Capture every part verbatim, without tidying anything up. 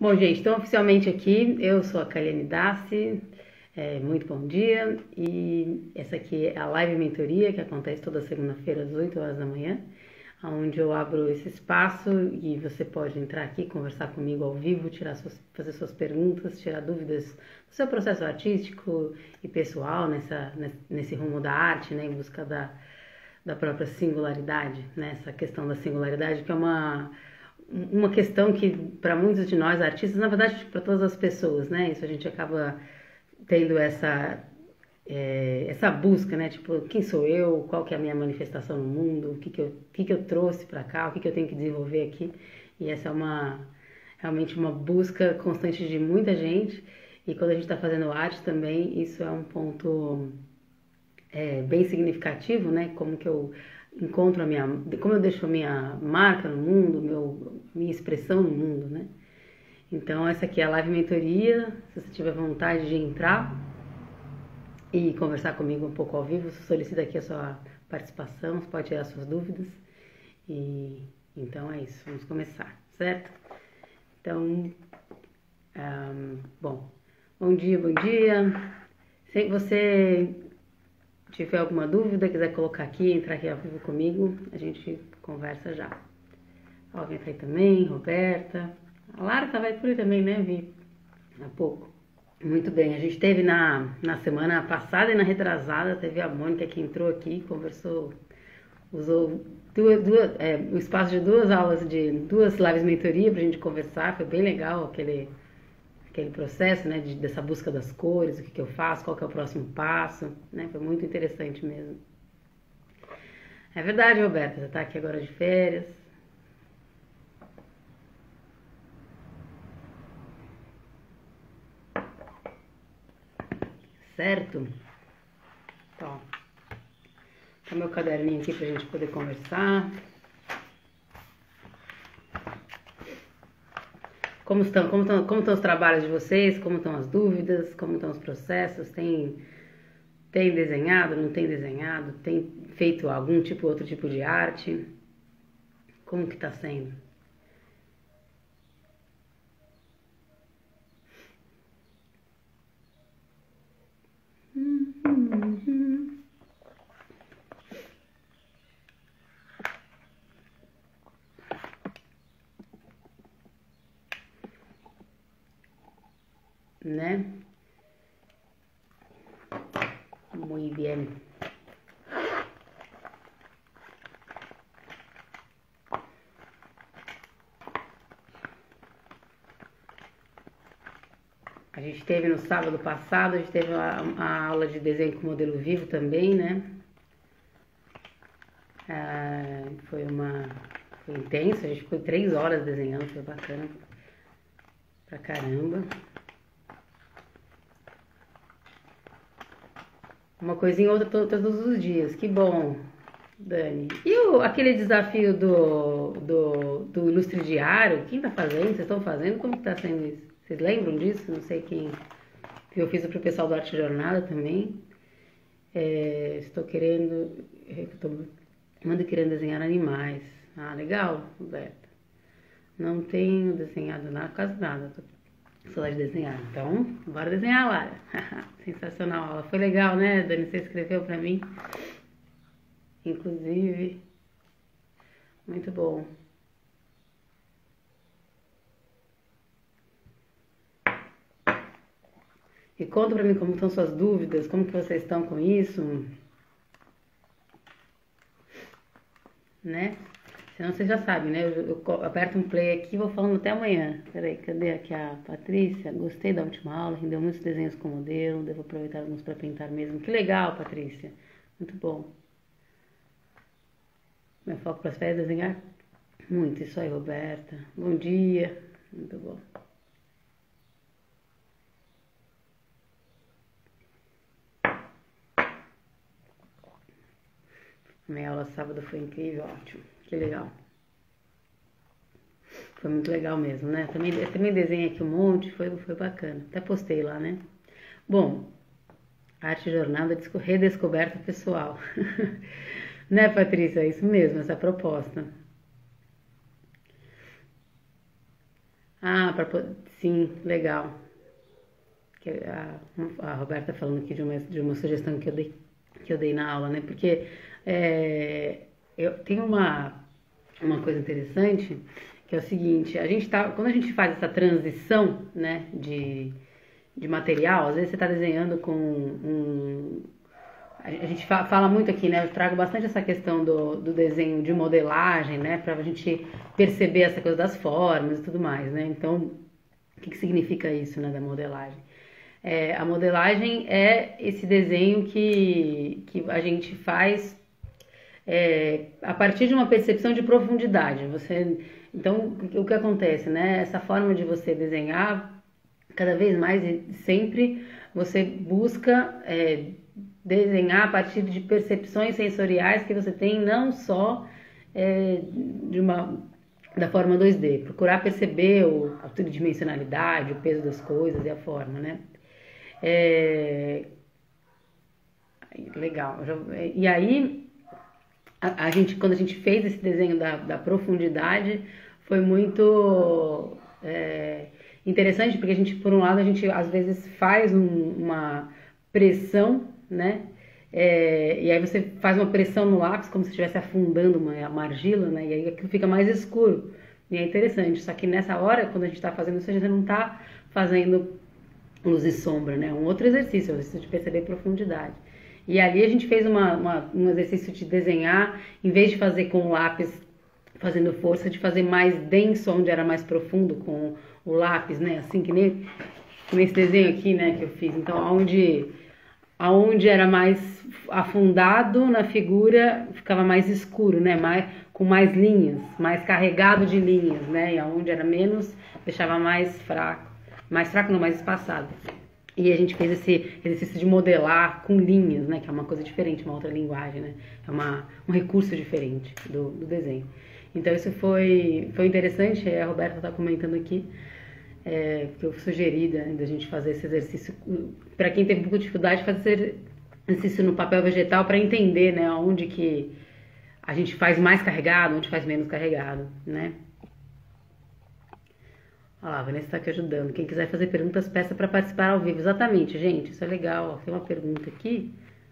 Bom, gente, então oficialmente aqui, eu sou a Kaliane Dassi, é, muito bom dia, e essa aqui é a Live Mentoria, que acontece toda segunda-feira às oito horas da manhã, onde eu abro esse espaço e você pode entrar aqui, conversar comigo ao vivo, tirar suas, fazer suas perguntas, tirar dúvidas do seu processo artístico e pessoal nessa, nesse rumo da arte, né, em busca da, da própria singularidade, né, essa questão da singularidade que é uma... uma questão que para muitos de nós artistas, na verdade para todas as pessoas, né? Isso a gente acaba tendo essa é, essa busca, né? Tipo, quem sou eu? Qual que é a minha manifestação no mundo? O que que eu, o que que eu trouxe para cá? O que que eu tenho que desenvolver aqui? E essa é uma realmente uma busca constante de muita gente. E quando a gente está fazendo arte também, isso é um ponto é, bem significativo, né? Como que eu encontro a minha, como eu deixo a minha marca no mundo, meu, minha expressão no mundo, né? Então essa aqui é a Live Mentoria, se você tiver vontade de entrar e conversar comigo um pouco ao vivo, solicita aqui a sua participação, você pode tirar suas dúvidas e então é isso, vamos começar, certo? Então, um, bom, bom dia, bom dia, se você tiver alguma dúvida, quiser colocar aqui, entrar aqui ao vivo comigo, a gente conversa já. Ó, vem aí também, Roberta. A Lara vai por aí também, né, Vi? Há pouco. Muito bem, a gente teve na, na semana passada e na retrasada, teve a Mônica que entrou aqui, conversou, usou duas, duas, é, o espaço de duas aulas, de duas lives mentoria pra gente conversar, foi bem legal aquele... aquele processo, né, de, dessa busca das cores, o que, que eu faço, qual que é o próximo passo, né, foi muito interessante mesmo. É verdade, Roberta, você tá aqui agora de férias. Certo? Então, tá meu caderninho aqui pra gente poder conversar. Como estão, como estão, como estão os trabalhos de vocês? Como estão as dúvidas? Como estão os processos? Tem, tem desenhado? Não tem desenhado? Tem feito algum tipo, outro tipo de arte? Como que está sendo? Uhum. Né? Muito bem. A gente teve no sábado passado, a gente teve a, a aula de desenho com modelo vivo também, né? Ah, foi uma... foi intenso, a gente ficou três horas desenhando, foi bacana pra caramba. Uma coisinha ou outra todos os dias, que bom, Dani. E o, aquele desafio do, do, do Ilustre Diário, quem tá fazendo? Vocês estão fazendo? Como que tá sendo isso? Vocês lembram disso? Não sei quem. Eu fiz pro pessoal do Arte Jornada também. É, estou querendo. Estou mando querendo desenhar animais. Ah, legal, Roberta. Não tenho desenhado nada, quase nada. Tô só de desenhar. Então, bora desenhar, Lara. Sensacional a aula. Foi legal, né, Dani? Você escreveu pra mim. Inclusive. Muito bom. E conta pra mim como estão suas dúvidas, como que vocês estão com isso, né? Senão vocês já sabem, né? Eu, eu aperto um play aqui e vou falando até amanhã. Peraí, cadê aqui a Patrícia? Gostei da última aula, rendeu muitos desenhos com modelo, devo aproveitar alguns para pintar mesmo. Que legal, Patrícia. Muito bom. Meu foco para as férias é desenhar? Muito, isso aí, Roberta. Bom dia. Muito bom. Minha aula sábado foi incrível, ótimo. Que legal. Foi muito legal mesmo, né? Também, eu também desenhei aqui um monte, foi, foi bacana. Até postei lá, né? Bom, Arte Jornada, redescoberta pessoal. Né, Patrícia? É isso mesmo, essa proposta. Ah, pra, po- sim, legal. Que a, a Roberta falando aqui de uma, de uma sugestão que eu dei, que eu dei na aula, né? Porque é, eu tenho uma, uma coisa interessante, que é o seguinte, a gente tá, quando a gente faz essa transição, né, de, de material, às vezes você está desenhando com um, a gente fala muito aqui, né? Eu trago bastante essa questão do, do desenho de modelagem, né? Para a gente perceber essa coisa das formas e tudo mais, né? Então, o que, que significa isso, né? Da modelagem? É, a modelagem é esse desenho que, que a gente faz é, a partir de uma percepção de profundidade. Você, então, o que acontece, né? Essa forma de você desenhar, cada vez mais e sempre você busca é, desenhar a partir de percepções sensoriais que você tem, não só é, de uma da forma dois D, procurar perceber o, a tridimensionalidade, o peso das coisas e a forma, né? É, legal. E aí a, a gente, quando a gente fez esse desenho da, da profundidade, foi muito é, interessante, porque a gente, por um lado, a gente às vezes faz um, uma pressão, né? É, e aí você faz uma pressão no lápis, como se estivesse afundando uma, uma argila, né? E aí aquilo fica mais escuro. E é interessante. Só que nessa hora, quando a gente está fazendo isso, a gente não está fazendo luz e sombra, né? Um outro exercício, o exercício de perceber profundidade. E ali a gente fez uma, uma, um exercício de desenhar, em vez de fazer com o lápis fazendo força, de fazer mais denso, onde era mais profundo com o lápis, né? Assim que nem nesse desenho aqui, né, que eu fiz. Então, onde, aonde era mais afundado na figura, ficava mais escuro, né? Mais, com mais linhas, mais carregado de linhas, né? E aonde era menos, deixava mais fraco. Mais fraco não, mais espaçado. E a gente fez esse exercício de modelar com linhas, né? Que é uma coisa diferente, uma outra linguagem, né? É uma, um recurso diferente do, do desenho. Então isso foi, foi interessante, a Roberta está comentando aqui, é, que eu sugeri da, da gente fazer esse exercício, para quem tem um pouco de dificuldade, fazer exercício no papel vegetal para entender, né? Onde que a gente faz mais carregado, onde faz menos carregado, né? Olha lá, a Vanessa está aqui ajudando. Quem quiser fazer perguntas, peça para participar ao vivo. Exatamente, gente, isso é legal. Ó, tem uma pergunta aqui.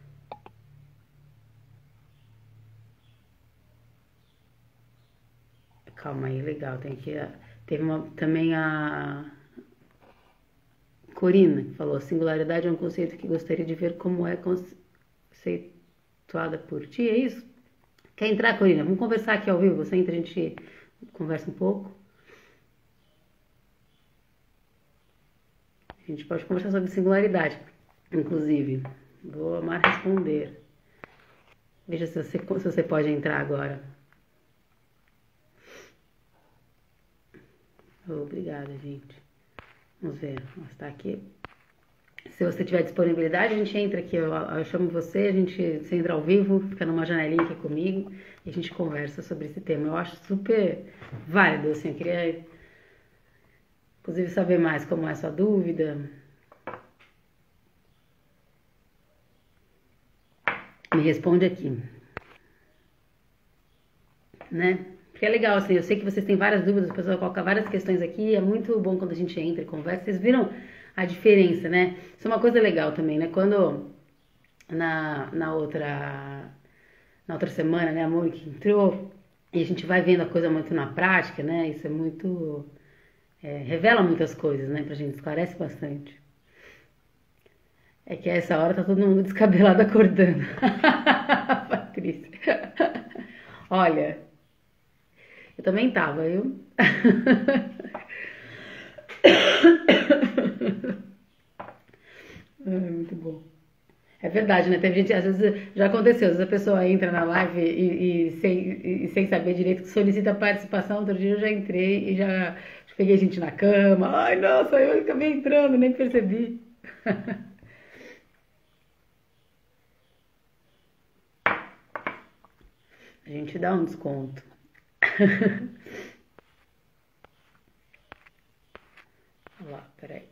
Calma aí, legal. Tem aqui, teve uma, também a Corina, que falou: singularidade é um conceito que gostaria de ver como é conceituada por ti. É isso? Quer entrar, Corina? Vamos conversar aqui ao vivo. Você entra, a gente conversa um pouco. A gente pode conversar sobre singularidade, inclusive. Vou amar responder. Veja se você, se você pode entrar agora. Obrigada, gente. Vamos ver. Está aqui. Se você tiver disponibilidade, a gente entra aqui. Eu, eu chamo você, a gente você entra ao vivo, fica numa janelinha aqui comigo e a gente conversa sobre esse tema. Eu acho super válido, assim. Eu queria, inclusive, saber mais como é a sua dúvida. Me responde aqui. Né? Porque é legal, assim, eu sei que vocês têm várias dúvidas, o pessoal coloca várias questões aqui, é muito bom quando a gente entra e conversa. Vocês viram a diferença, né? Isso é uma coisa legal também, né? Quando na, na outra na outra semana, né, a Mônica entrou e a gente vai vendo a coisa muito na prática, né? Isso é muito... É, revela muitas coisas, né, pra gente, esclarece bastante. É que a essa hora tá todo mundo descabelado acordando. Patrícia. Olha, eu também tava, eu. É muito bom. É verdade, né? Tem gente, às vezes já aconteceu, às vezes a pessoa entra na live e, e sem, e sem saber direito que solicita participação. Outro dia eu já entrei e já peguei gente na cama. Ai, nossa, eu acabei entrando, nem percebi. A gente dá um desconto. Olha lá, peraí.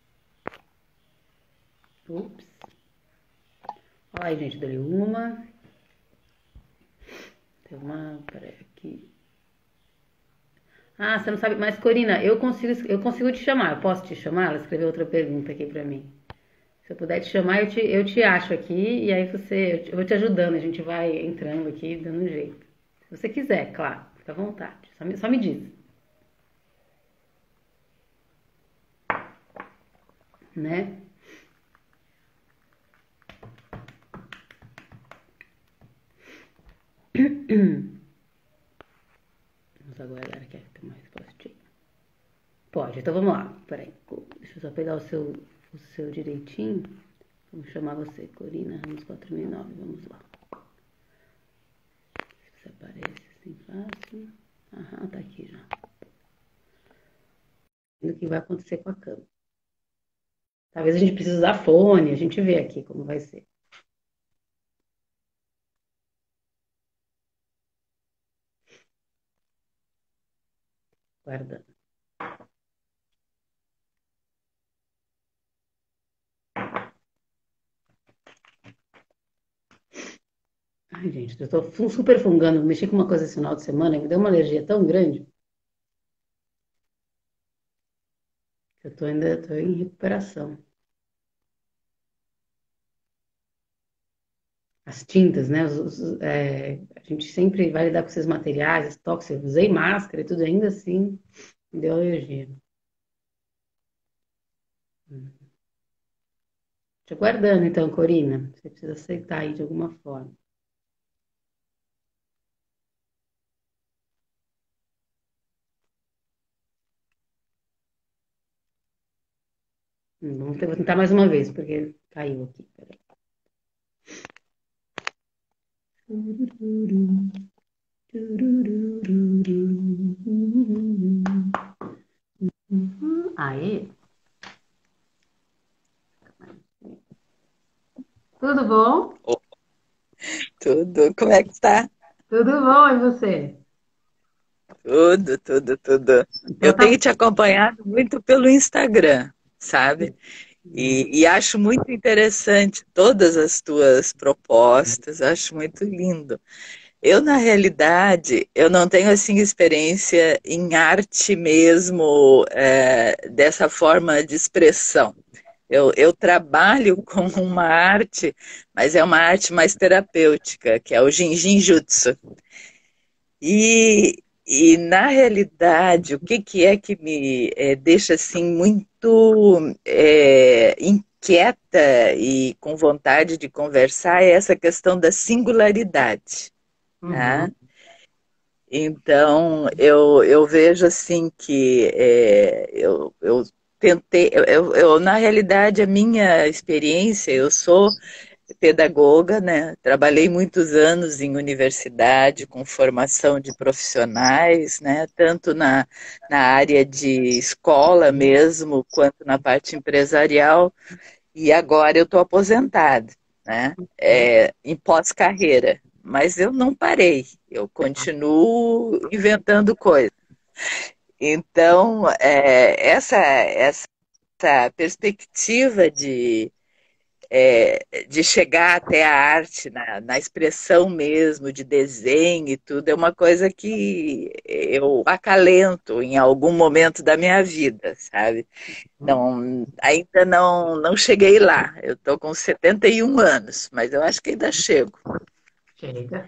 Ups. Olha aí, gente, dali uma. Tem uma, peraí, aqui. Ah, você não sabe. Mas, Corina, eu consigo, eu consigo te chamar. Eu posso te chamar? Ela escreveu outra pergunta aqui pra mim. Se eu puder te chamar, eu te, eu te acho aqui e aí você, eu te- eu vou te ajudando. A gente vai entrando aqui, dando um jeito. Se você quiser, claro, fica à vontade. Só me, só me diz, né? Vamos aguardar que tem uma respostinha. Pode, então vamos lá. Peraí, deixa eu só pegar o seu, o seu direitinho. Vamos chamar você, Corina Ramos quatro mil e nove. Vamos lá. Se aparece assim fácil. Aham, tá aqui já. O que vai acontecer com a câmera. Talvez a gente precise usar fone, a gente vê aqui como vai ser. Guardando. Ai, gente, eu tô fu- super fungando. Mexi com uma coisa esse final de semana, me deu uma alergia tão grande que eu tô ainda tô em recuperação. As tintas, né? os- os- é, a gente sempre vai lidar com esses materiais, tóxicos. Usei máscara e tudo, ainda assim, me deu alergia. Te aguardando, então, Corina. Você precisa aceitar aí de alguma forma. Hum, Vamos ter- vou tentar mais uma vez, porque caiu aqui. Peraí. Aí, tudo bom? Ô, tudo, como é que tá? Tudo bom, e você? Tudo, tudo, tudo. Então Eu tá. tenho te acompanhado muito pelo Instagram, sabe? E, e acho muito interessante todas as tuas propostas, acho muito lindo. Eu, na realidade, eu não tenho, assim, experiência em arte mesmo, é, dessa forma de expressão. Eu, eu trabalho com uma arte, mas é uma arte mais terapêutica, que é o Jinjin Jutsu. E, e na realidade, o que, que é que me eh, deixa assim muito eh, inquieta e com vontade de conversar é essa questão da singularidade, tá? Uhum, Então, eu, eu vejo assim que eh, eu, eu tentei, eu, eu, eu, na realidade, a minha experiência, eu sou pedagoga, né? Trabalhei muitos anos em universidade com formação de profissionais, né? Tanto na, na área de escola mesmo, quanto na parte empresarial. E agora eu estou aposentada, né? É, em pós-carreira. Mas eu não parei, eu continuo inventando coisas. Então, é, essa, essa perspectiva de é, de chegar até a arte, na, na expressão mesmo, de desenho e tudo, é uma coisa que eu acalento em algum momento da minha vida, sabe? uhum. Não, ainda não, não cheguei lá. Eu estou com setenta e um anos, mas eu acho que ainda chego. Chega.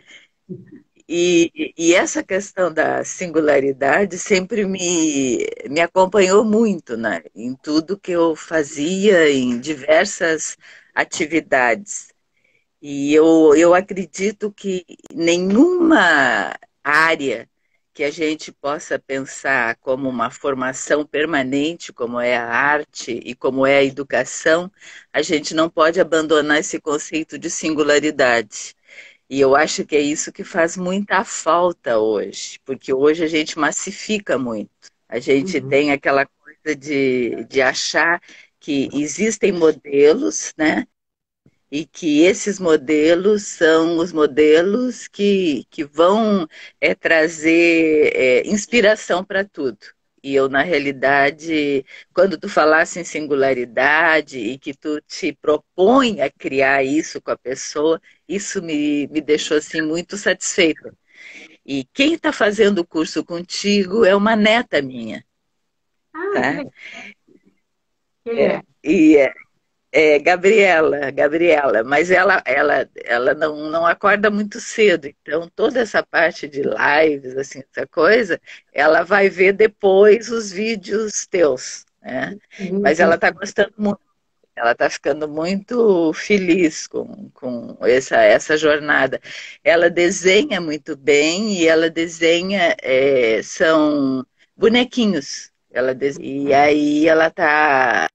E, e essa questão da singularidade sempre me, me acompanhou muito, né? Em tudo que eu fazia, em diversas atividades. E eu, eu acredito que nenhuma área que a gente possa pensar como uma formação permanente, como é a arte e como é a educação, a gente não pode abandonar esse conceito de singularidade. E eu acho que é isso que faz muita falta hoje, porque hoje a gente massifica muito. A gente Uhum, tem aquela coisa de, de achar que existem modelos, né? E que esses modelos são os modelos que, que vão é, trazer é, inspiração para tudo. E eu, na realidade, quando tu falasse em singularidade e que tu te propõe a criar isso com a pessoa, isso me, me deixou assim muito satisfeita. E quem está fazendo o curso contigo é uma neta minha, Ah, que tá? legal. Quem É, é? e é, é Gabriela, Gabriela, mas ela, ela, ela não, não acorda muito cedo, então toda essa parte de lives, assim, essa coisa, ela vai ver depois os vídeos teus, né? Mas ela está gostando muito, ela está ficando muito feliz com, com essa, essa jornada. Ela desenha muito bem e ela desenha, é, são bonequinhos. Ela des- E aí ela está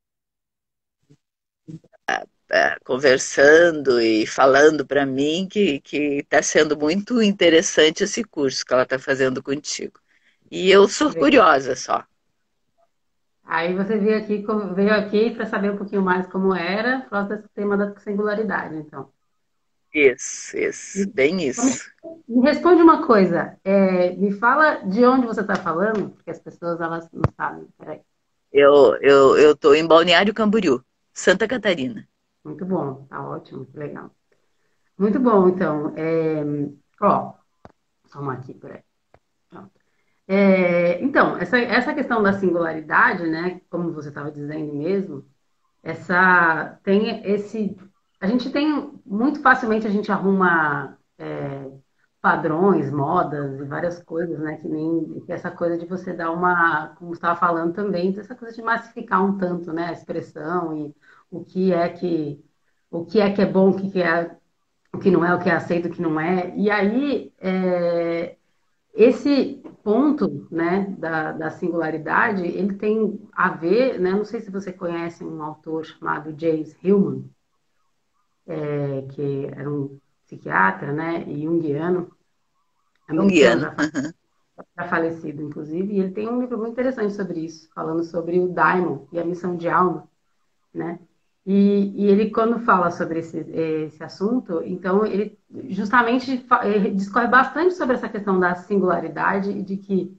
conversando e falando para mim que que está sendo muito interessante esse curso que ela está fazendo contigo. E eu sou curiosa só. Aí você veio aqui, veio aqui para saber um pouquinho mais como era, por causa desse tema da singularidade, então. Isso, isso, bem Então, Me, isso. me responde uma coisa, é, me fala de onde você está falando, porque as pessoas elas não sabem. Peraí. Eu eu eu estou em Balneário Camboriú, Santa Catarina. Muito bom, tá ótimo, que legal. Muito bom, então. É, ó, só uma aqui, peraí. Pronto. É, então, essa, essa questão da singularidade, né, como você estava dizendo mesmo, essa tem esse a gente tem muito facilmente a gente arruma é, padrões, modas e várias coisas, né? Que nem que essa coisa de você dar uma, como você estava falando também, essa coisa de massificar um tanto, né? A expressão e o que é que o que é que é bom, o que que é o que não é, o que é aceito, o que não é. E aí é, esse ponto, né, da, da singularidade, ele tem a ver, né, não sei se você conhece um autor chamado James Hillman, é, que era um psiquiatra, né, e junguiano, americano, Junguiano. já, fa- já falecido, inclusive, e ele tem um livro muito interessante sobre isso, falando sobre o daimon e a missão de alma, né? E, e ele, quando fala sobre esse, esse assunto, então ele justamente fa- ele discorre bastante sobre essa questão da singularidade e de que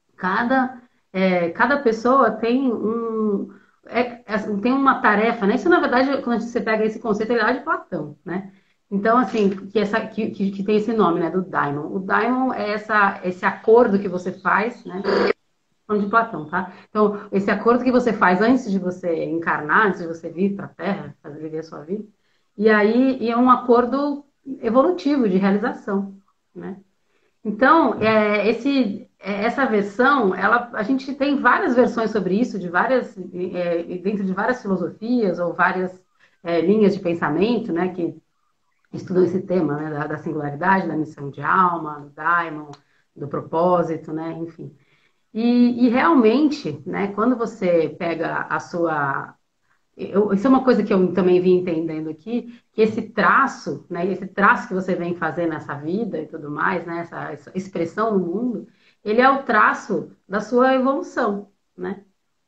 cada, é, cada pessoa tem um é, é, tem uma tarefa, né? Isso, na verdade, quando você pega esse conceito, ele é lá de Platão, né? Então, assim, que, essa, que, que, que tem esse nome, né, do daimon. O daimon é essa, esse acordo que você faz, né? Falando de Platão, tá? Então, esse acordo que você faz antes de você encarnar, antes de você vir para a Terra, fazer viver a sua vida, e aí e é um acordo evolutivo de realização, né? Então, é, esse, é, essa versão, ela, a gente tem várias versões sobre isso, de várias, é, dentro de várias filosofias ou várias é, linhas de pensamento, né, que estudam esse tema, né, da, da singularidade, da missão de alma, do daimon, do propósito, né, enfim. E, e realmente, né, quando você pega a sua eu, isso é uma coisa que eu também vim entendendo aqui, que esse traço, né, esse traço que você vem fazer nessa vida e tudo mais, né, essa, essa expressão no mundo, ele é o traço da sua evolução, né,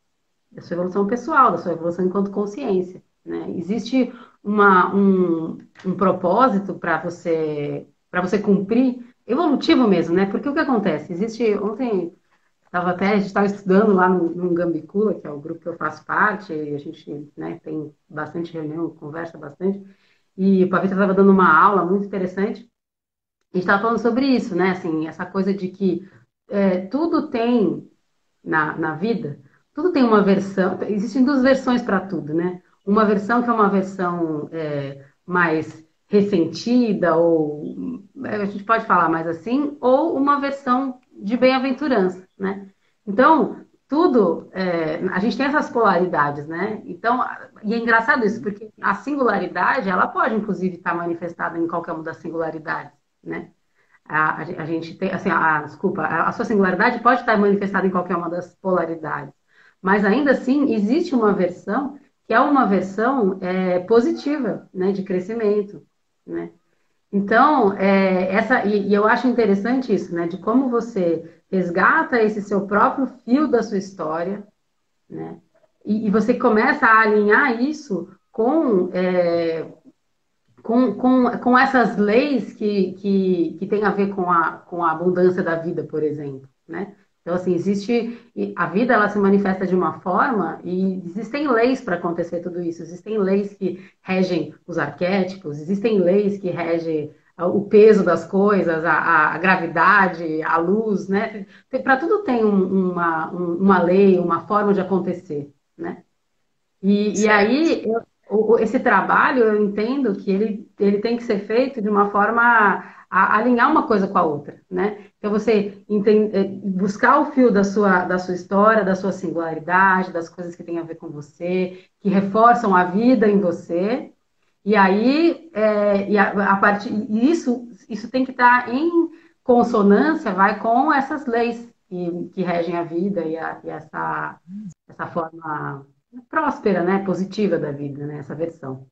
da sua evolução pessoal, da sua evolução enquanto consciência, né. Existe uma, um, um propósito para você para você cumprir, evolutivo mesmo, né, porque o que acontece? Existe, ontem Tava até, a gente estava estudando lá no, no Gambicula, que é o grupo que eu faço parte, e a gente, né, tem bastante reunião, conversa bastante, e o Pavita estava dando uma aula muito interessante, e estava falando sobre isso, né, assim, essa coisa de que é, tudo tem na, na vida, tudo tem uma versão, existem duas versões para tudo, né, uma versão que é uma versão é, mais ressentida, ou a gente pode falar mais assim, ou uma versão de bem-aventurança, né? Então, tudo, é, a gente tem essas polaridades, né? Então, e é engraçado isso, porque a singularidade, ela pode, inclusive, estar manifestada em qualquer uma das singularidades, né? A, a, a gente tem, assim, a, desculpa, a, a sua singularidade pode estar manifestada em qualquer uma das polaridades, mas ainda assim existe uma versão que é uma versão é, positiva, né, de crescimento, né? Então, é, essa, e, e eu acho interessante isso, né, de como você resgata esse seu próprio fio da sua história, né, e, e você começa a alinhar isso com é, com, com, com essas leis que, que, que tem a ver com a, com a abundância da vida, por exemplo, né? Então, assim, existe... A vida, ela se manifesta de uma forma e existem leis para acontecer tudo isso. Existem leis que regem os arquétipos, existem leis que regem o peso das coisas, a, a gravidade, a luz, né? Para tudo tem um, uma, uma lei, uma forma de acontecer, né? E, e Certo. aí, eu- o- o- esse trabalho, eu entendo que ele, ele tem que ser feito de uma forma a, a alinhar uma coisa com a outra, né? Então, você enten- eh, buscar o fio da sua, da sua história, da sua singularidade, das coisas que têm a ver com você, que reforçam a vida em você, e aí, é, e a, a partir, e isso, isso tem que estar em consonância, vai, com essas leis que, que regem a vida e, a, e essa, essa forma próspera, né, positiva da vida, né, essa versão.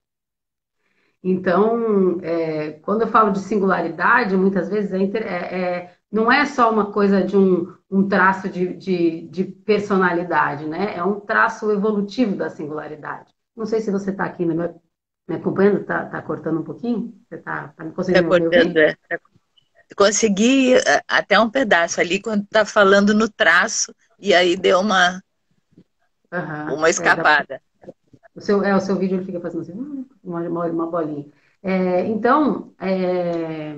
Então, é, quando eu falo de singularidade, muitas vezes é, inter- é- é- não é só uma coisa de um, um traço de, de, de personalidade, né? É um traço evolutivo da singularidade. Não sei se você está aqui no meu- me acompanhando, está tá cortando um pouquinho? Você está tá me Está conseguindo me cortando, ouvir? é. Consegui eh, até um pedaço ali quando está falando no traço, e aí deu uma, Aham. uma É, dá- escapada. o seu, é, o seu vídeo ele fica fazendo assim, hum, uma, uma, uma bolinha. É, então, é,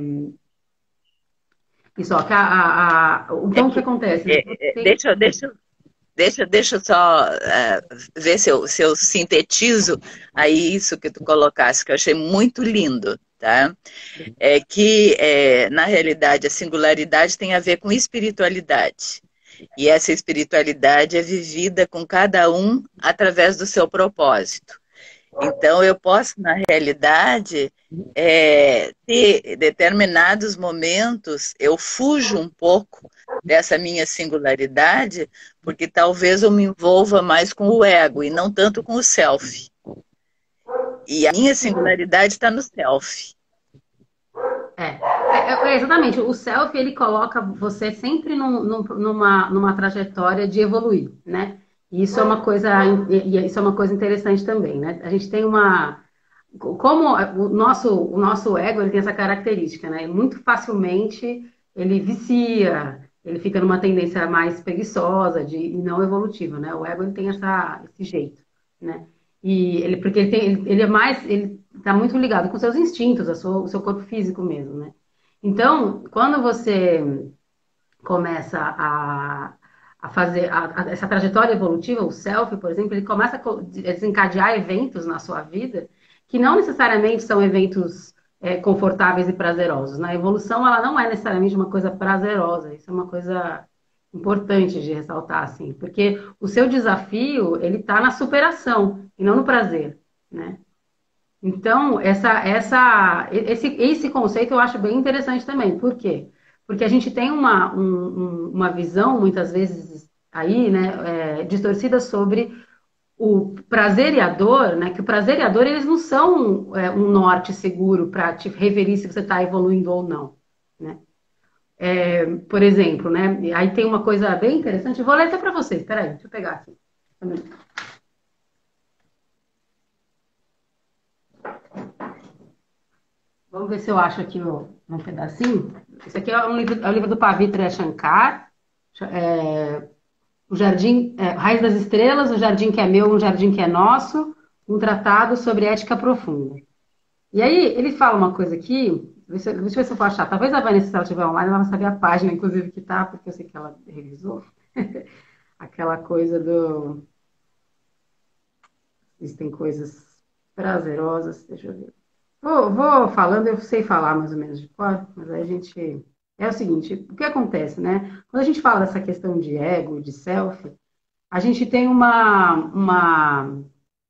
isso, ó, que a, a- a- É então o que que, acontece, né? Você é, é, tem, deixa, eu- deixa, eu- deixa, deixa eu só eh, ver se eu, se eu sintetizo aí isso que tu colocaste, que eu achei muito lindo, tá? É que, eh, na realidade, a singularidade tem a ver com espiritualidade. E essa espiritualidade é vivida com cada um através do seu propósito. Então, eu posso, na realidade, é, ter determinados momentos, eu fujo um pouco dessa minha singularidade, porque talvez eu me envolva mais com o ego e não tanto com o self. E a minha singularidade está no self. É, é, é, exatamente. O self, ele coloca você sempre num- num- numa, numa trajetória de evoluir, né? E isso é uma coisa, e- e isso é uma coisa interessante também, né? A gente tem uma, como o nosso, o nosso ego, ele tem essa característica, né? Muito facilmente ele vicia, ele fica numa tendência mais preguiçosa de, e não evolutiva, né? O ego, ele tem essa, esse jeito, né? E ele, porque ele tem, ele, ele é mais, ele está muito ligado com seus instintos, a sua, o seu corpo físico mesmo, né? Então, quando você começa a, a fazer a, a, essa trajetória evolutiva, o self, por exemplo, ele começa a desencadear eventos na sua vida que não necessariamente são eventos é, confortáveis e prazerosos. Na evolução, ela não é necessariamente uma coisa prazerosa, isso é uma coisa importante de ressaltar, assim, porque o seu desafio, ele está na superação e não no prazer, né? Então, essa, essa, esse, esse conceito eu acho bem interessante também. Por quê? Porque a gente tem uma, um- um- uma visão, muitas vezes, aí, né, é, distorcida sobre o prazer e a dor, né? Que o prazer e a dor, eles não são é, um norte seguro para te referir se você está evoluindo ou não, né? É, por exemplo, né? Aí tem uma coisa bem interessante, eu vou ler até para vocês, peraí, deixa eu pegar aqui. Vamos ver se eu acho aqui um, um pedacinho. Esse aqui é, um livro, é o livro do Pavitra Shankar, é, o Jardim, é, Raiz das Estrelas, o Jardim que é meu, um Jardim que é nosso, um tratado sobre ética profunda. E aí ele fala uma coisa aqui, deixa, eu- deixa eu ver se eu vou achar. Talvez a Vanessa, se ela estiver online, ela vai saber a página, inclusive, que tá, porque eu sei que ela revisou. Aquela coisa do. Existem coisas prazerosas, deixa eu ver. Vou, vou falando, eu sei falar mais ou menos de cor, mas aí a gente. É o seguinte, o que acontece, né? Quando a gente fala dessa questão de ego, de self, a gente tem uma. uma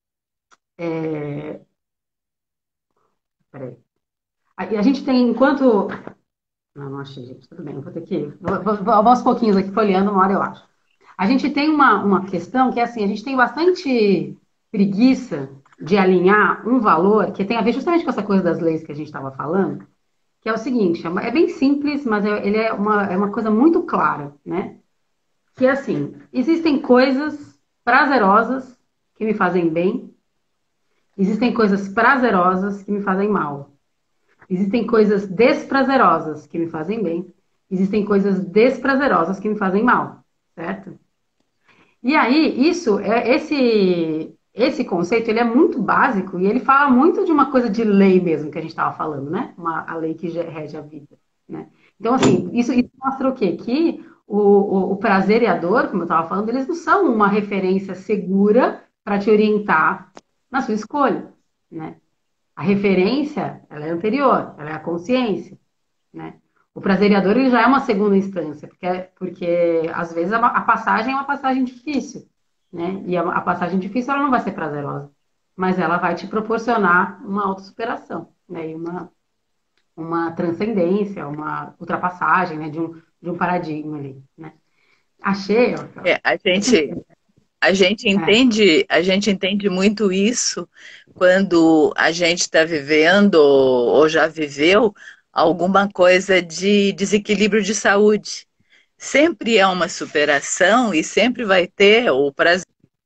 é... Peraí. A, a gente tem, enquanto. Não, não achei, gente, tudo bem, eu vou ter que. Vou, vou, vou aos pouquinhos aqui folheando, uma hora eu acho. A gente tem uma, uma questão que é assim: a gente tem bastante preguiça de alinhar um valor que tem a ver justamente com essa coisa das leis que a gente estava falando, que é o seguinte, é bem simples, mas é, ele é uma, é uma coisa muito clara, né? Que é assim, existem coisas prazerosas que me fazem bem, existem coisas prazerosas que me fazem mal, existem coisas desprazerosas que me fazem bem, existem coisas desprazerosas que me fazem mal, certo? E aí, isso é esse esse conceito ele é muito básico e ele fala muito de uma coisa de lei mesmo que a gente estava falando, né? Uma, a lei que rege a vida, né? Então, assim, isso, isso mostra o quê? Que o, o, o prazer e a dor, como eu estava falando, eles não são uma referência segura para te orientar na sua escolha, né? A referência, ela é anterior, ela é a consciência, né? O prazer e a dor ele já é uma segunda instância, porque, porque às vezes a, a passagem é uma passagem difícil, né? E a, a passagem difícil ela não vai ser prazerosa, mas ela vai te proporcionar uma autossuperação, né? E uma, uma transcendência, uma ultrapassagem, né? De um, de um paradigma ali, né? Achei, ó, É, a muito gente, interessante. a gente É. entende, a gente entende muito isso quando a gente está vivendo ou já viveu alguma coisa de desequilíbrio de saúde. Sempre é uma superação e sempre vai ter o prazer.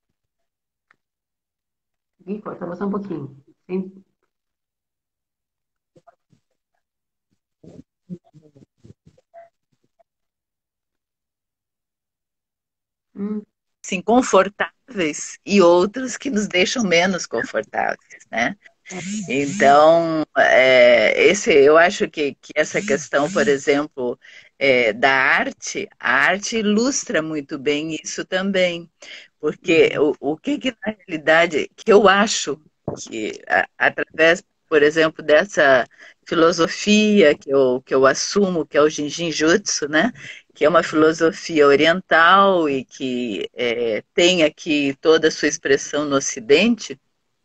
Ih, corta você um pouquinho. Sim. Hum, Assim, confortáveis e outros que nos deixam menos confortáveis, né? é. Então, é, esse, eu acho que, que essa questão, por exemplo, é, da arte, a arte ilustra muito bem isso também, porque Uhum. o, o que, que na realidade, que eu acho que a, através, por exemplo, dessa filosofia que eu, que eu assumo, que é o Jinjin-jutsu, né? Que é uma filosofia oriental e que é, tem aqui toda a sua expressão no Ocidente,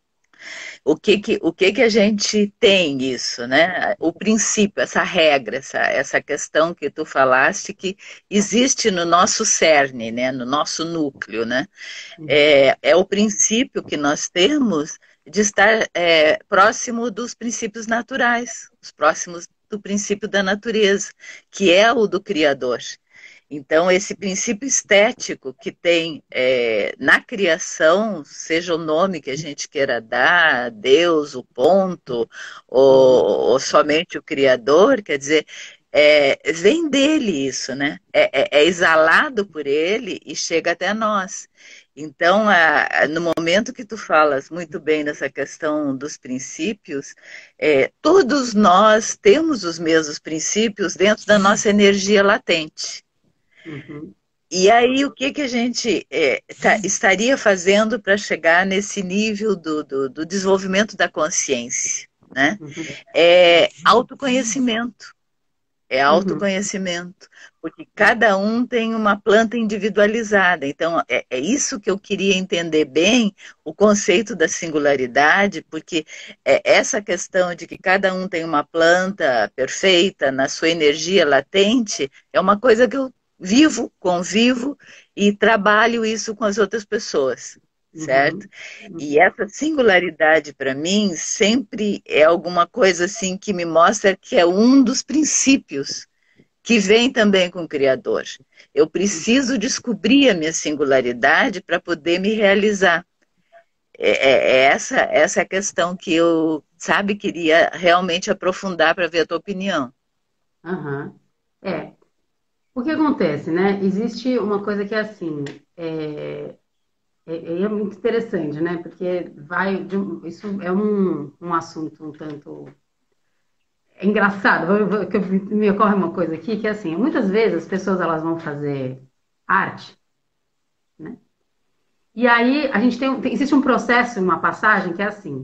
o que que, o que que a gente tem isso, né? O princípio, essa regra, essa, essa questão que tu falaste que existe no nosso cerne, né? No nosso núcleo, né? Uhum. É, é o princípio que nós temos de estar é, próximo dos princípios naturais, os próximos do princípio da natureza, que é o do Criador. Então, esse princípio estético que tem é, na criação, seja o nome que a gente queira dar, Deus, o ponto, Uhum. ou, ou somente o Criador, quer dizer, é, vem dele isso, né? É, é, é exalado por ele e chega até nós. Então, a, a, no momento que tu falas muito bem nessa questão dos princípios, é, todos nós temos os mesmos princípios dentro da nossa energia latente. Uhum. E aí, o que, que a gente é, tá, estaria fazendo para chegar nesse nível do, do, do desenvolvimento da consciência? Né? Uhum. É autoconhecimento. É Uhum. autoconhecimento. Porque cada um tem uma planta individualizada. Então, é, é isso que eu queria entender bem, o conceito da singularidade, porque é essa questão de que cada um tem uma planta perfeita na sua energia latente, é uma coisa que eu vivo, convivo e trabalho isso com as outras pessoas, certo? Uhum. E Uhum. essa singularidade, para mim, sempre é alguma coisa assim que me mostra que é um dos princípios que vem também com o Criador. Eu preciso descobrir a minha singularidade para poder me realizar. É, é, é essa, essa é a questão que eu, sabe, queria realmente aprofundar para ver a tua opinião. Aham. É, o que acontece, né? Existe uma coisa que é assim, é, é, é muito interessante, né? Porque vai, de um- isso é um, um assunto um tanto é engraçado. Vou- vou- que eu- Me ocorre uma coisa aqui que é assim, muitas vezes as pessoas elas vão fazer arte, né? E aí a gente tem, tem- existe um processo, uma passagem que é assim.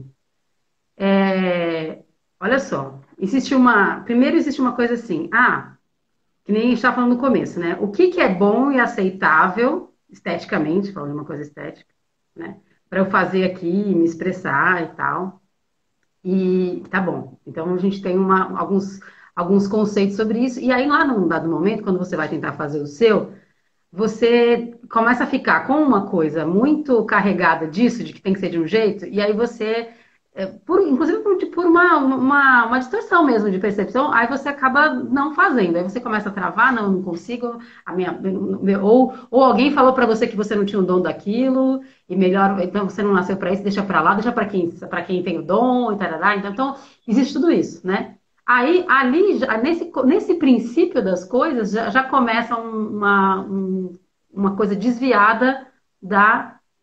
é, Olha só, existe uma, primeiro existe uma coisa assim, ah, que nem a gente estava falando no começo, né? O que, que é bom e aceitável, esteticamente, falando uma coisa estética, né? Para eu fazer aqui, me expressar e tal. E tá bom. Então a gente tem uma, alguns, alguns conceitos sobre isso. E aí, lá num dado momento, quando você vai tentar fazer o seu, você começa a ficar com uma coisa muito carregada disso, de que tem que ser de um jeito, e aí você, é, por, inclusive por, por uma, uma, uma distorção mesmo de percepção, aí você acaba não fazendo, aí você começa a travar, não, não consigo, a minha, ou, ou alguém falou para você que você não tinha o dom daquilo, e melhor, então você não nasceu para isso, deixa para lá, deixa para quem, para quem tem o dom, e tarará, então, então existe tudo isso, né? Aí, ali, nesse, nesse princípio das coisas, já, já começa uma, um, uma coisa desviada da,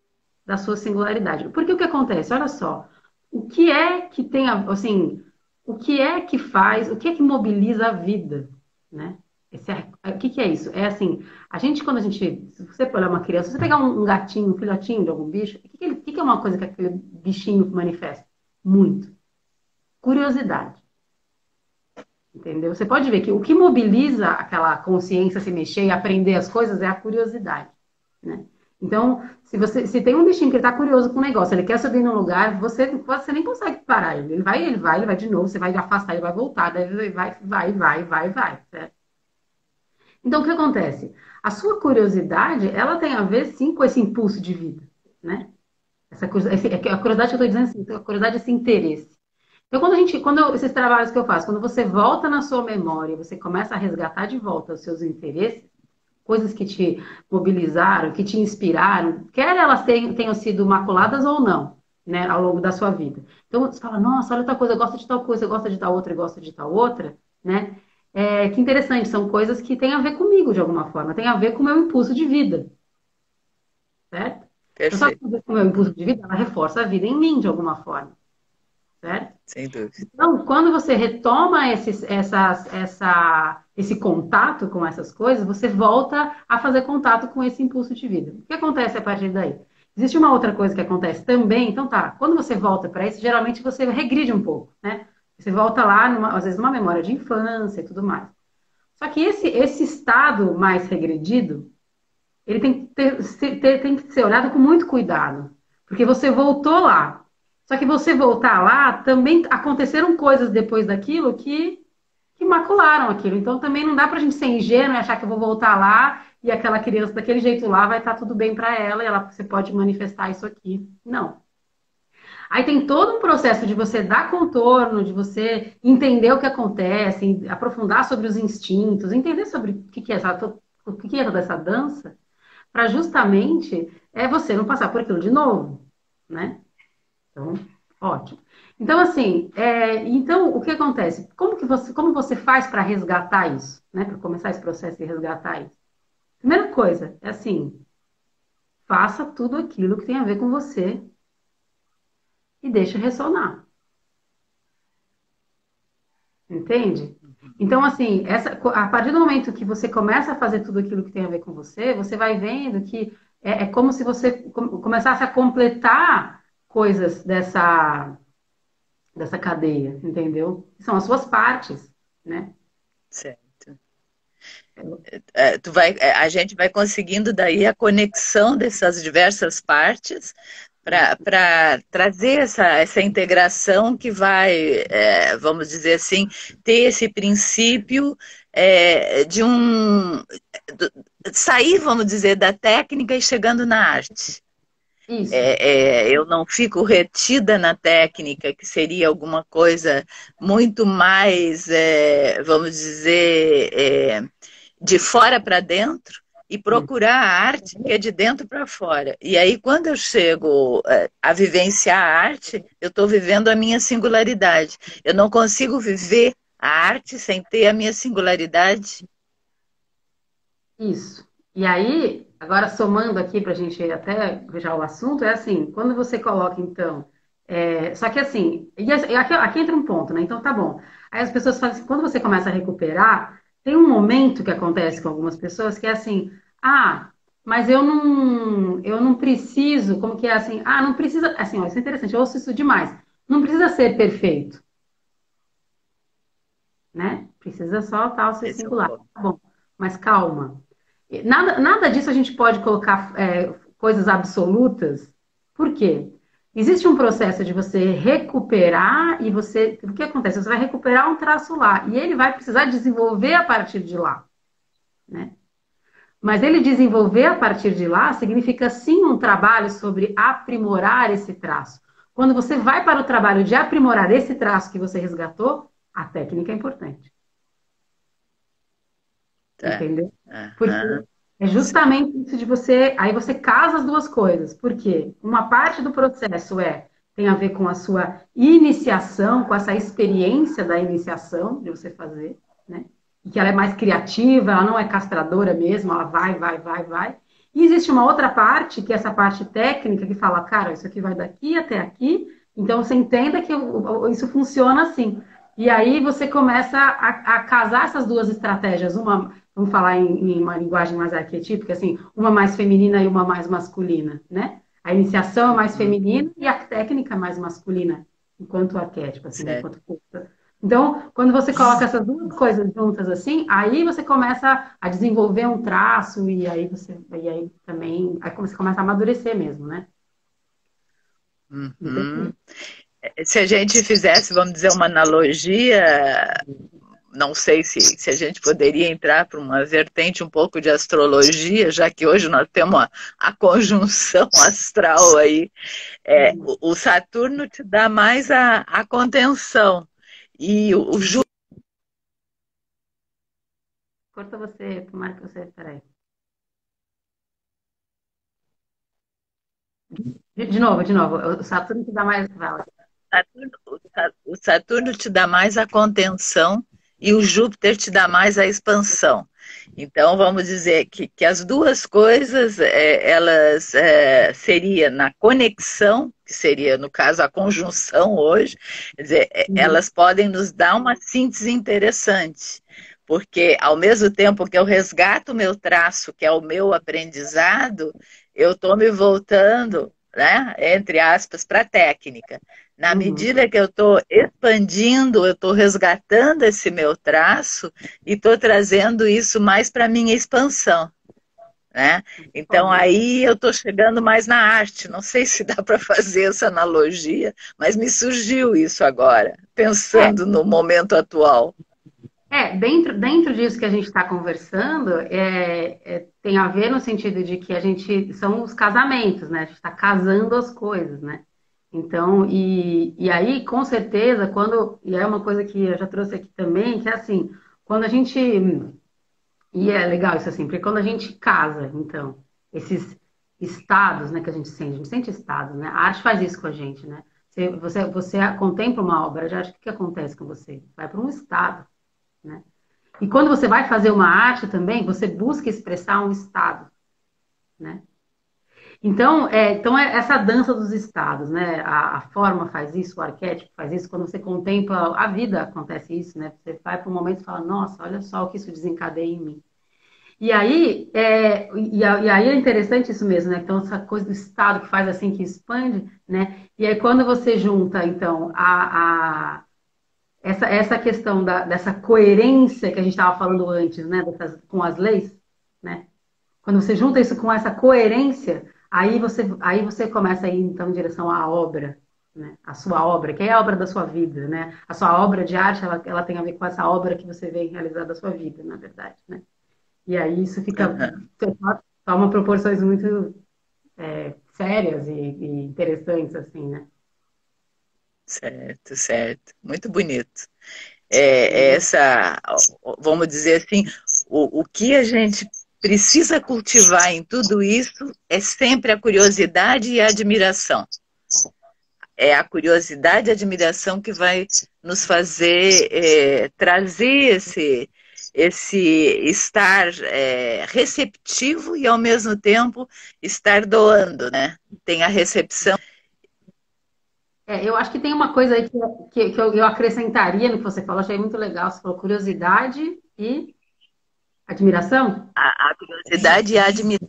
da sua singularidade. Porque o que acontece? Olha só, o que é que tem, a- assim, o que é que faz, o que é que mobiliza a vida, né? Esse é- o que que é isso? É assim, a gente, quando a gente, se você olhar uma criança, se você pegar um, um gatinho, um filhotinho de algum bicho, o que, que, ele- o que que é uma coisa que aquele bichinho manifesta? Muito. Curiosidade. Entendeu? Você pode ver que o que mobiliza aquela consciência a se mexer e aprender as coisas é a curiosidade, né? Então, se você se tem um bichinho que está curioso com o negócio, ele quer subir num lugar, você, você nem consegue parar ele. Ele vai, ele vai, ele vai de novo, você vai afastar, ele vai voltar, daí ele vai, vai, vai, vai, vai, certo? Então, o que acontece? A sua curiosidade, ela tem a ver, sim, com esse impulso de vida, né? Essa, esse, a curiosidade que eu estou dizendo, assim, a curiosidade, esse interesse. Então, quando a gente, quando eu, esses trabalhos que eu faço, quando você volta na sua memória, você começa a resgatar de volta os seus interesses, coisas que te mobilizaram, que te inspiraram, quer elas tenham, tenham sido maculadas ou não, né, ao longo da sua vida. Então, você fala, nossa, olha outra coisa, eu gosto de tal coisa, eu gosto de tal outra, eu gosto de tal outra, né? É, que interessante, são coisas que têm a ver comigo de alguma forma, têm a ver com o meu impulso de vida, certo? Então, só que Perfeito, com o meu impulso de vida, ela reforça a vida em mim de alguma forma, certo? sem dúvida. Então, quando você retoma esses, essas, essa, esse contato com essas coisas, você volta a fazer contato com esse impulso de vida. O que acontece a partir daí? Existe uma outra coisa que acontece também. Então, tá, quando você volta para isso, geralmente você regride um pouco, né? Você volta lá, numa, às vezes, numa memória de infância e tudo mais. Só que esse, esse estado mais regredido, ele tem que, ter, ter, tem que ser olhado com muito cuidado, porque você voltou lá. Só que você voltar lá, também aconteceram coisas depois daquilo que, que macularam aquilo. Então também não dá pra gente ser ingênuo e achar que eu vou voltar lá e aquela criança daquele jeito lá vai estar tudo bem para ela e ela, você pode manifestar isso aqui. Não. Aí tem todo um processo de você dar contorno, de você entender o que acontece, aprofundar sobre os instintos, entender sobre o que é essa, o que é toda essa dança, para justamente é você não passar por aquilo de novo, né? Então, ótimo. Então, assim, é, então o que acontece? Como que você, como você faz para resgatar isso, né? Para começar esse processo de resgatar isso? Primeira coisa é assim, faça tudo aquilo que tem a ver com você e deixa ressonar, entende? Então, assim, essa, a partir do momento que você começa a fazer tudo aquilo que tem a ver com você, você vai vendo que é, é como se você começasse a completar coisas dessa, dessa cadeia, entendeu? São as suas partes, né? Certo. É, tu vai, é, a gente vai conseguindo daí a conexão dessas diversas partes para trazer essa, essa integração que vai, é, vamos dizer assim, ter esse princípio é, de um do, sair, vamos dizer, da técnica e chegando na arte. Isso, É, é, eu não fico retida na técnica, que seria alguma coisa muito mais, é, vamos dizer, é, de fora para dentro, e procurar a arte que é de dentro para fora. E aí, quando eu chego é, a vivenciar a arte, eu estou vivendo a minha singularidade. Eu não consigo viver a arte sem ter a minha singularidade. isso. E aí, agora somando aqui para a gente até fechar o assunto, é assim, quando você coloca, então, é, só que assim, e aqui, aqui entra um ponto, né? Então tá bom. Aí as pessoas falam assim, quando você começa a recuperar, tem um momento que acontece com algumas pessoas que é assim, ah, mas eu não, eu não preciso, como que é assim, ah, não precisa, assim, ó, isso é interessante, eu ouço isso demais. Não precisa ser perfeito, né? Precisa só tal ser Esse é o singular. ponto. Tá bom, mas calma. Nada, nada disso a gente pode colocar é, coisas absolutas. Por quê? Existe um processo de você recuperar e você. O que acontece? Você vai recuperar um traço lá e ele vai precisar desenvolver a partir de lá, né? Mas ele desenvolver a partir de lá significa sim um trabalho sobre aprimorar esse traço. Quando você vai para o trabalho de aprimorar esse traço que você resgatou, a técnica é importante. Tá. Entendeu? Porque Aham. é justamente isso de você. Aí você casa as duas coisas. Por quê? Uma parte do processo é tem a ver com a sua iniciação, com essa experiência da iniciação de você fazer, né? E que ela é mais criativa, ela não é castradora mesmo, ela vai, vai, vai, vai. E existe uma outra parte, que é essa parte técnica, que fala, cara, isso aqui vai daqui até aqui, então você entenda que isso funciona assim. E aí você começa a, a casar essas duas estratégias, uma, vamos falar em, em uma linguagem mais arquetípica, assim, uma mais feminina e uma mais masculina, né? A iniciação é mais feminina e a técnica é mais masculina, enquanto arquétipo, assim, né? Enquanto cultura. Então, quando você coloca essas duas coisas juntas assim, aí você começa a desenvolver um traço e aí você, e aí também, aí você começa a amadurecer mesmo, né? Uhum. Se a gente fizesse, vamos dizer, uma analogia, não sei se, se a gente poderia entrar para uma vertente um pouco de astrologia, já que hoje nós temos a, a conjunção astral aí. É, o, o Saturno te dá mais a, a contenção. E o, o Júpiter. Corta você, tomara que você. Peraí. De, de novo, de novo. O Saturno te dá mais. Saturno, o Saturno te dá mais a contenção e o Júpiter te dá mais a expansão. Então, vamos dizer que, que as duas coisas, é, elas é, seria na conexão, que seria, no caso, a conjunção hoje, quer dizer, uhum. Elas podem nos dar uma síntese interessante, porque ao mesmo tempo que eu resgato o meu traço, que é o meu aprendizado, eu estou me voltando, né, entre aspas, para a técnica. Na uhum. medida que eu estou expandindo, eu estou resgatando esse meu traço e estou trazendo isso mais para a minha expansão. Né? Então, aí eu estou chegando mais na arte. Não sei se dá para fazer essa analogia, mas me surgiu isso agora, pensando é. no momento atual. É, dentro, dentro disso que a gente está conversando, é, é, tem a ver no sentido de que a gente, são os casamentos, né? A gente está casando as coisas, né? Então, e, e aí, com certeza, quando, e é uma coisa que eu já trouxe aqui também, que é assim, quando a gente, e é legal isso assim, porque quando a gente casa, então, esses estados, né, que a gente sente, a gente sente estados, né? A arte faz isso com a gente, né? Você, você, você contempla uma obra de arte, o que, que acontece com você? Vai para um estado. Né? E quando você vai fazer uma arte também, você busca expressar um estado, né? Então, é, então é essa dança dos estados, né? A, a forma faz isso, o arquétipo faz isso. Quando você contempla a vida, acontece isso, né? Você vai para um momento e fala, nossa, olha só o que isso desencadeia em mim. E aí, é, e, e aí é interessante isso mesmo, né? Então, essa coisa do estado que faz assim, que expande, né? E aí, quando você junta, então, a, a Essa, essa questão da, dessa coerência que a gente estava falando antes, né, dessas, com as leis, né? Quando você junta isso com essa coerência, aí você, aí você começa a ir, então, em direção à obra, né? A sua obra, que é a obra da sua vida, né? A sua obra de arte, ela, ela tem a ver com essa obra que você vem realizar da sua vida, na verdade, né? E aí isso fica, uhum. toma proporções muito é, sérias e, e interessantes, assim, né? Certo, certo. Muito bonito. É, essa, vamos dizer assim, o, o que a gente precisa cultivar em tudo isso é sempre a curiosidade e a admiração. É a curiosidade e a admiração que vai nos fazer é, trazer esse, esse estar é, receptivo e, ao mesmo tempo, estar doando, né? Tem a recepção. É, eu acho que tem uma coisa aí que, que, que eu, eu acrescentaria no que você falou, achei muito legal. Você falou curiosidade e admiração? A, a curiosidade e a admiração.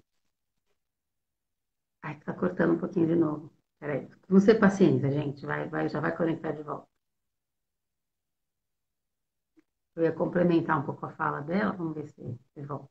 Ai, tá cortando um pouquinho de novo. Peraí, vamos ter paciência, gente. Vai, vai, já vai conectar de volta. Eu ia complementar um pouco a fala dela, vamos ver se, se volta.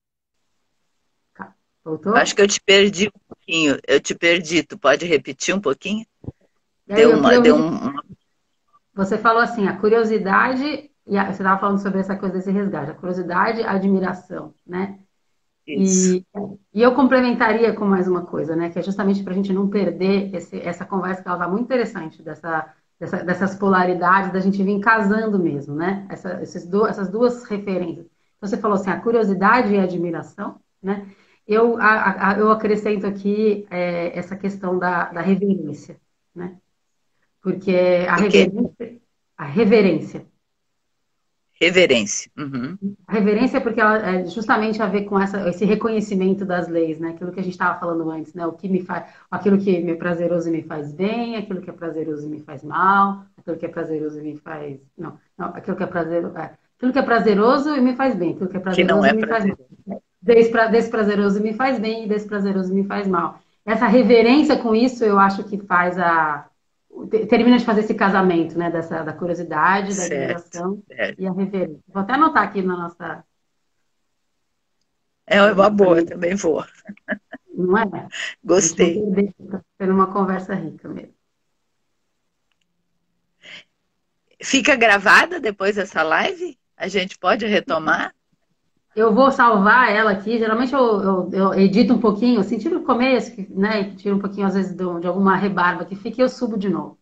Voltou? Acho que eu te perdi um pouquinho. Eu te perdi. Tu pode repetir um pouquinho? Aí, deu uma, deu um... Você falou assim, a curiosidade, e a, você estava falando sobre essa coisa desse resgate, a curiosidade, a admiração, né? E, e eu complementaria com mais uma coisa, né? Que é justamente para a gente não perder esse, essa conversa que ela está muito interessante, dessa, dessa, dessas polaridades, da gente vir casando mesmo, né? Essa, esses do, essas duas referências. Então, você falou assim, a curiosidade e a admiração, né? Eu, a, a, eu acrescento aqui é, essa questão da, da reverência, né? Porque a reverência, a reverência. Reverência. Uhum. A reverência é porque ela é justamente a ver com essa, esse reconhecimento das leis, né? Aquilo que a gente estava falando antes, né? O que me faz, aquilo que é prazeroso e me faz bem, aquilo que é prazeroso e me faz mal, aquilo que é prazeroso e me faz, não, não, aquilo que é prazeroso, é, aquilo que é prazeroso e me faz bem, aquilo que é Que não prazeroso e é me faz mal. prazer. Despra, desprazeroso me faz bem e desprazeroso me faz mal. Essa reverência com isso, eu acho que faz a termina de fazer esse casamento, né? Dessa da curiosidade, da Certo. admiração Certo. e a reverência. Vou até anotar aqui na nossa É uma para boa, mim, também vou. não é? Para a gente não Gostei. perder, para ter uma conversa rica mesmo. Fica gravada depois dessa live? A gente pode retomar? Eu vou salvar ela aqui. Geralmente eu, eu, eu edito um pouquinho, assim, tiro o começo, né? Tiro um pouquinho, às vezes, de, de alguma rebarba que fica e eu subo de novo.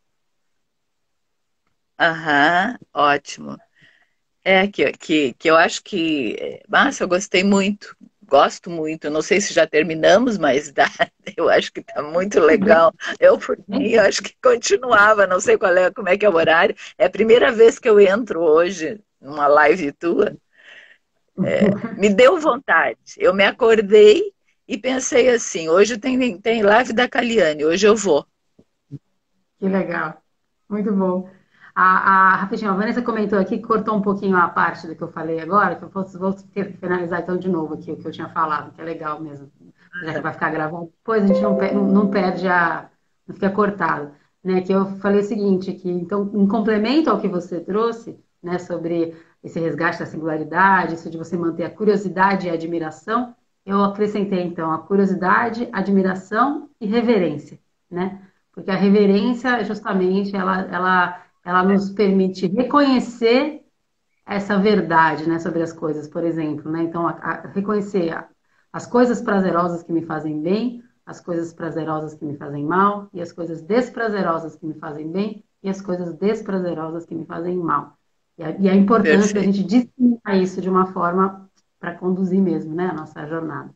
Aham, ótimo. É que, que, que eu acho que, massa, eu gostei muito, gosto muito. Eu não sei se já terminamos, mas dá, eu acho que está muito legal. Eu, por mim, eu acho que continuava, não sei qual é, como é que é o horário. É a primeira vez que eu entro hoje numa live tua. É, me deu vontade. Eu me acordei e pensei assim: hoje tem, tem live da Caliane, hoje eu vou. Que legal. Muito bom. A, a, rapidinho, a Vanessa comentou aqui, cortou um pouquinho a parte do que eu falei agora, que eu vou, vou finalizar então de novo aqui o que eu tinha falado, que é legal mesmo, já que vai ficar gravado. Depois a gente não, não, não perde a. Não fica cortado. Né? Que eu falei o seguinte, que então, em complemento ao que você trouxe, né, sobre esse resgate da singularidade, isso de você manter a curiosidade e a admiração, eu acrescentei então a curiosidade, admiração e reverência, né? Porque a reverência, justamente, ela, ela, ela nos permite reconhecer essa verdade, né, sobre as coisas, por exemplo, né? Então, a, a, reconhecer a, as coisas prazerosas que me fazem bem, as coisas prazerosas que me fazem mal, e as coisas desprazerosas que me fazem bem, e as coisas desprazerosas que me fazem mal. E a, e a importância da Perfeito. gente disseminar isso de uma forma para conduzir mesmo, né, a nossa jornada,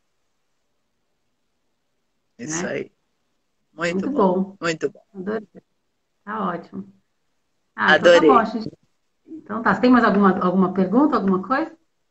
Isso né? aí. Muito Muito bom. bom. Muito bom. Adorei. Tá ótimo. Ah, então tá bom, Adorei. gente. Então tá. Você tem mais alguma, alguma pergunta, alguma coisa?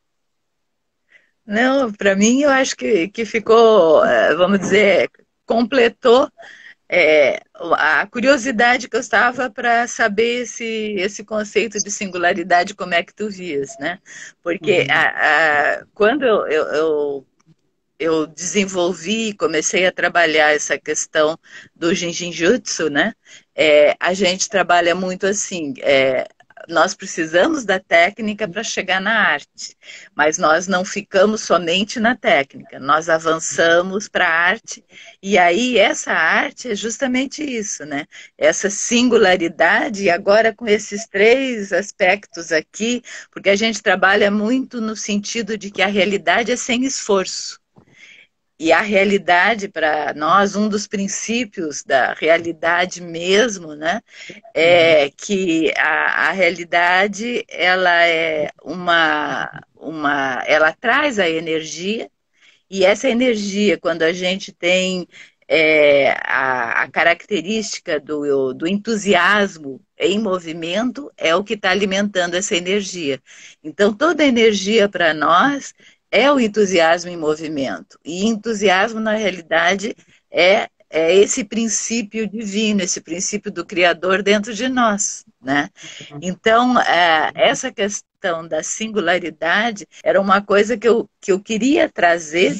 Não, para mim eu acho que, que ficou, eh, vamos dizer, completou é, a curiosidade que eu estava para saber esse, esse conceito de singularidade, como é que tu vias, né? Porque Uhum. a, a, quando eu, eu, eu, eu desenvolvi, comecei a trabalhar essa questão do Jinjinjutsu, né? É, a gente trabalha muito assim, é, nós precisamos da técnica para chegar na arte, mas nós não ficamos somente na técnica, nós avançamos para a arte, e aí essa arte é justamente isso, né? Essa singularidade, e agora com esses três aspectos aqui, porque a gente trabalha muito no sentido de que a realidade é sem esforço. E a realidade, para nós, um dos princípios da realidade mesmo, né, Uhum. é que a, a realidade ela é uma, uma, ela traz a energia, e essa energia, quando a gente tem é, a, a característica do, do entusiasmo em movimento, é o que está alimentando essa energia. Então, toda energia para nós é o entusiasmo em movimento. E entusiasmo, na realidade, é, é esse princípio divino, esse princípio do Criador dentro de nós, né? Então, é, essa questão da singularidade era uma coisa que eu, que eu queria trazer.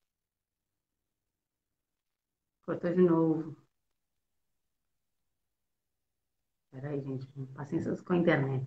Cortou de novo. Peraí, gente. Paciência com a internet.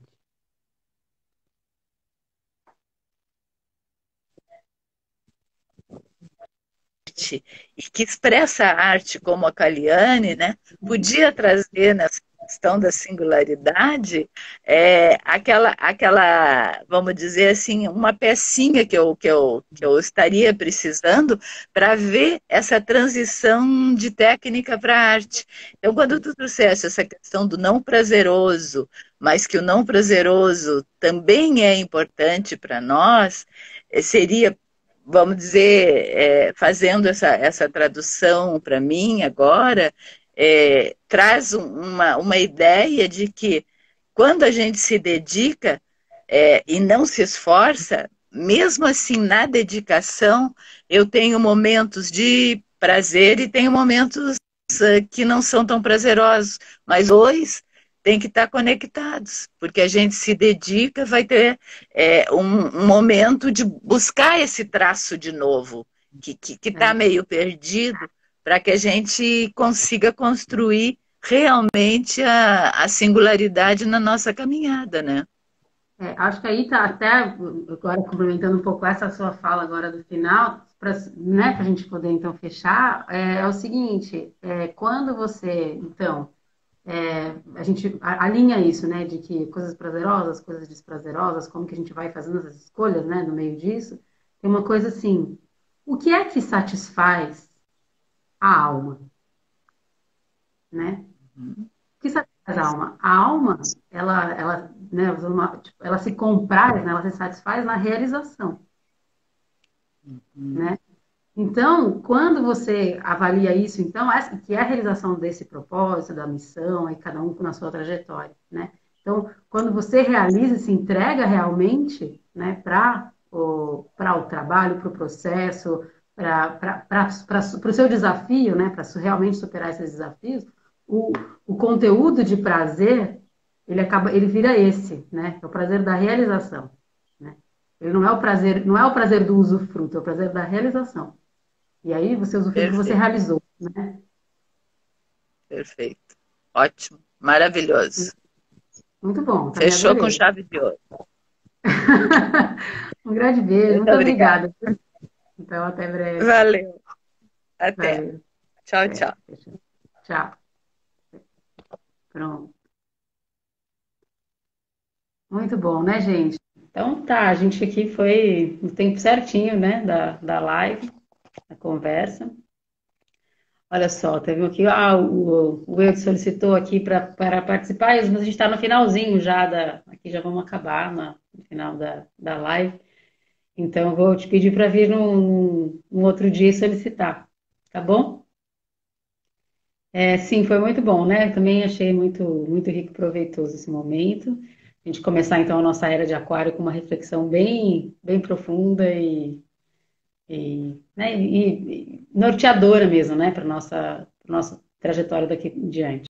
E que expressa a arte como a Caliane, né, podia trazer nessa questão da singularidade é, aquela, aquela, vamos dizer assim, uma pecinha que eu, que eu, que eu estaria precisando para ver essa transição de técnica para arte. Então, quando tu trouxesse essa questão do não prazeroso, mas que o não prazeroso também é importante para nós, seria, vamos dizer, é, fazendo essa, essa tradução para mim agora, é, traz uma, uma ideia de que quando a gente se dedica, é, e não se esforça, mesmo assim, na dedicação, eu tenho momentos de prazer e tenho momentos uh, que não são tão prazerosos, mas dois têm que estar conectados, porque a gente se dedica, vai ter é, um, um momento de buscar esse traço de novo, que está que, que tá É. meio perdido, para que a gente consiga construir realmente a, a singularidade na nossa caminhada, né? É, acho que aí tá até, agora complementando um pouco essa sua fala agora do final, para, né, a gente poder então fechar, é, é o seguinte, é, quando você, então, é, a gente alinha isso, né, de que coisas prazerosas, coisas desprazerosas, como que a gente vai fazendo essas escolhas, né, no meio disso, tem uma coisa assim, o que é que satisfaz a alma, né? O que satisfaz a alma? A alma, ela, ela, né, uma, tipo, ela se compraz, né, ela se satisfaz na realização, né? Então, quando você avalia isso, então, essa, que é a realização desse propósito, da missão, aí cada um na sua trajetória, né? Então, quando você realiza, se entrega realmente, né, para o, para o trabalho, para o processo, para o seu desafio, né, para realmente superar esses desafios, o, o conteúdo de prazer, ele acaba, ele vira esse, né? É o prazer da realização, né? Ele não é o prazer, não é o prazer do usufruto, é o prazer da realização. E aí você usufrui do que você Perfeito, realizou, né? perfeito. Ótimo, maravilhoso. Muito bom, também Fechou com adorei. chave de ouro. Um grande beijo, Muito muito obrigada. obrigada. Então, até breve. Valeu. Até. Valeu. Tchau, Até. tchau. Tchau. Pronto. Muito bom, né, gente? Então tá, a gente aqui foi no tempo certinho, né, da, da live, da conversa. Olha só, teve um aqui, ah, o, o Eudes solicitou aqui pra, para participar, mas a gente está no finalzinho já da, aqui já vamos acabar na- no final da, da live. Então, eu vou te pedir para vir num, num outro dia e solicitar, tá bom? É, sim, foi muito bom, né? Também achei muito, muito rico e proveitoso esse momento. A gente começar então a nossa era de aquário com uma reflexão bem, bem profunda e, e, né, e- e norteadora mesmo, né, para nossa, pra nossa trajetória daqui em diante.